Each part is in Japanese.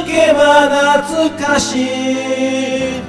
けば懐かしい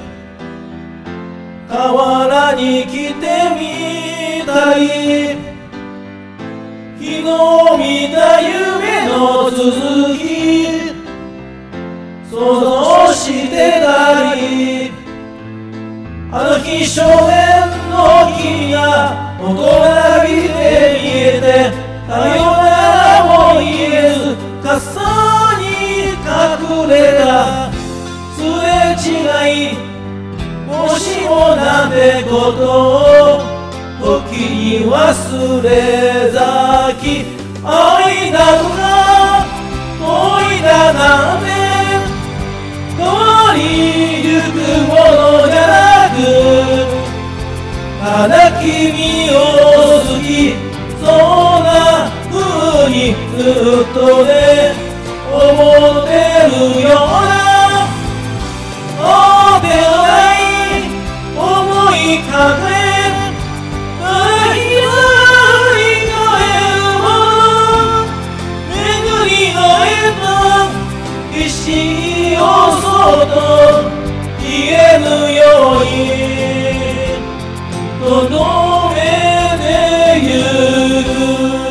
河原に来てみたい昨日見た夢の続き想像してたりあの日少年の君が大人びて見えてさよならも言えず傘に隠れたすれ違いもしもなんてことを時に忘れ咲き愛だとか恋だなんて変わりゆくものじゃなくただ君を好きそんな風にずっとね思ってるような当てのない思い抱え泣き笑い返るもの巡り合えた必死をそっと言えぬようにとどめてゆく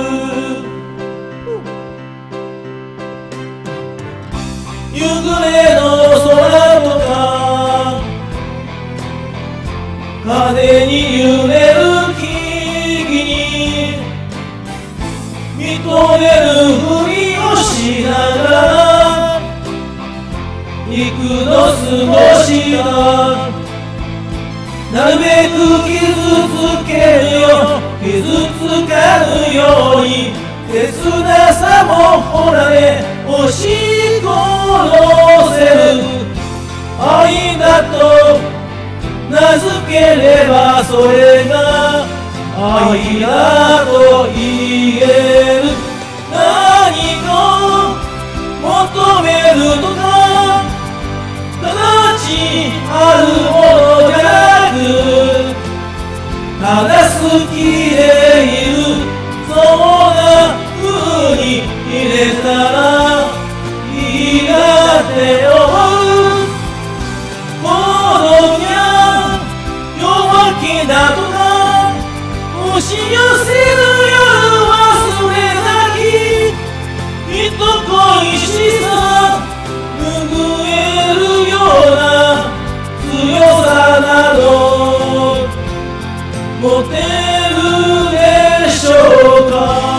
夕暮れの空とか風に揺れる木々に認めるふりをしながら幾度過ごしたなるべく傷つけるよ傷つかぬように切なさもほらね押し殺せる愛だと名付ければそれが愛だと言える何か求めるとか形あるものじゃなくただ好きでいるそんな風に入れたらいいなって思う孤独や弱気だとか押し寄せる夜忘れなき人恋しさ拭えるような強さなど持てるでしょうか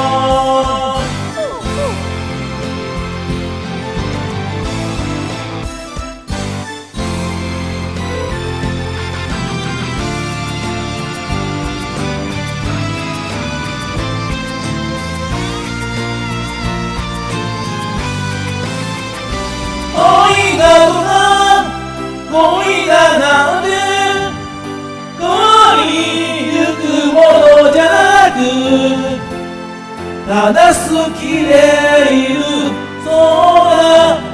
愛だとか恋だなんて変わりゆくものじゃなくただ好きでいるそんな